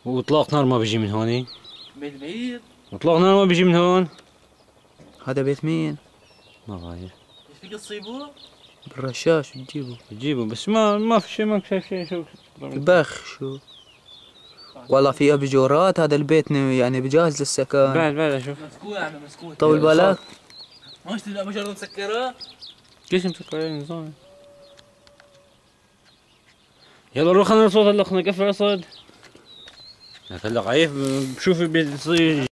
واطلاق نار ما بيجي من هوني؟ بيت بعيد. اطلاق نار ما بيجي من هون؟ هذا بيت مين؟ ما بعرف. ايش فيك تصيبه؟ بالرشاش بتجيبه بس ما في شيء، ما شايف شيء. شو البخ شو. والله في ابجورات، هذا البيت يعني بجاهز للسكن. بعد اشوف. مسكوه يا عمي مسكوه. طول بالك. ما اشتري الابجار مسكره؟ ليش مسكر عليه نظام؟ يلا روح خلينا نصوت هلا، خلينا نقفل الصوت. هلا ضعيف، بشوف بيصير